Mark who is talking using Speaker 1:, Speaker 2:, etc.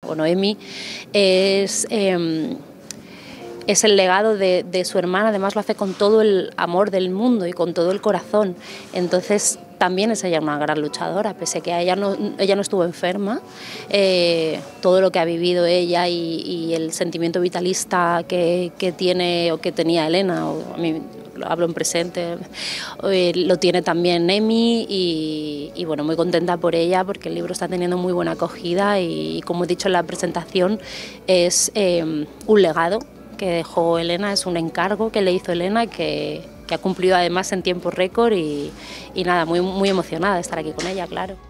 Speaker 1: o Noemi, es el legado de su hermana. Además lo hace con todo el amor del mundo y con todo el corazón. Entonces también es ella una gran luchadora, pese a que ella no estuvo enferma. Todo lo que ha vivido ella y el sentimiento vitalista que tiene o que tenía Elena, o a mí hablo en presente, lo tiene también Noemi, y bueno, muy contenta por ella porque el libro está teniendo muy buena acogida y, como he dicho en la presentación, es un legado que dejó Elena, es un encargo que le hizo Elena, que ha cumplido además en tiempo récord, y nada, muy emocionada de estar aquí con ella, claro.